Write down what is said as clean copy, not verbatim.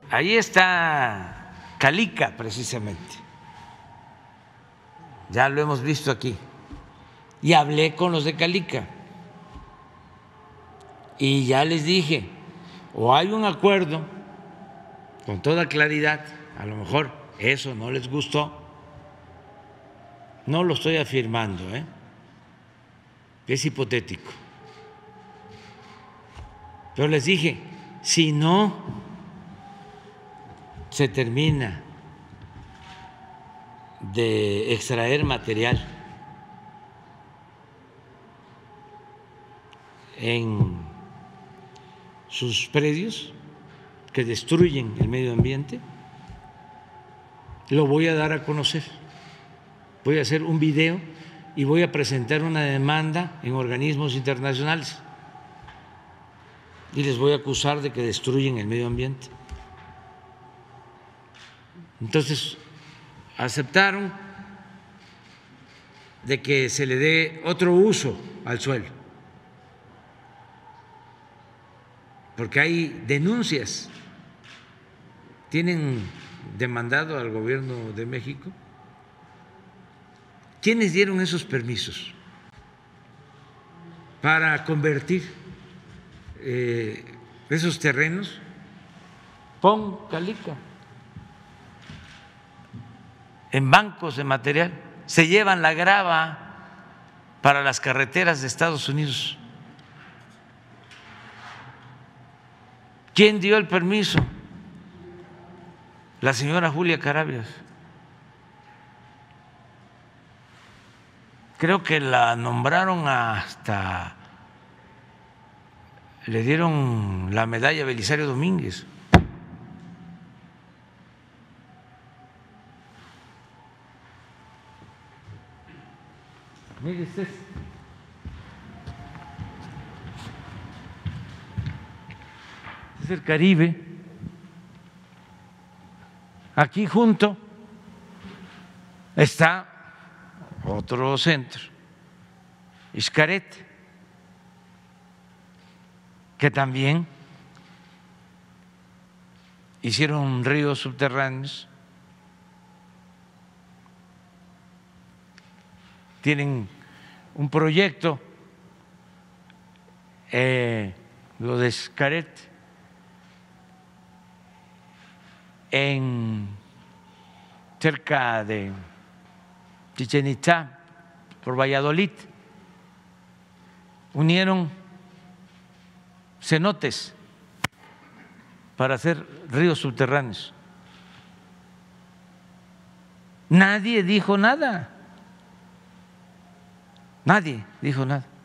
ahí está Calica precisamente, ya lo hemos visto aquí, y hablé con los de Calica y ya les dije, o hay un acuerdo con toda claridad, a lo mejor eso no les gustó, no lo estoy afirmando, es hipotético, pero les dije, si no se termina de extraer material en sus predios que destruyen el medio ambiente, lo voy a dar a conocer. Voy a hacer un video y voy a presentar una demanda en organismos internacionales y les voy a acusar de que destruyen el medio ambiente. Entonces, aceptaron de que se le dé otro uso al suelo, porque hay denuncias, tienen demandado al gobierno de México. ¿Quiénes dieron esos permisos para convertir esos terrenos? Pon Calica en bancos de material, se llevan la grava para las carreteras de Estados Unidos. ¿Quién dio el permiso? La señora Julia Carabias. Creo que la nombraron hasta, le dieron la medalla Belisario Domínguez. Mire usted. Es el Caribe. Aquí junto está otro centro, Xcaret, que también hicieron ríos subterráneos, tienen un proyecto, lo de Xcaret, cerca de Chichén Itzá, por Valladolid, unieron cenotes para hacer ríos subterráneos. Nadie dijo nada, nadie dijo nada.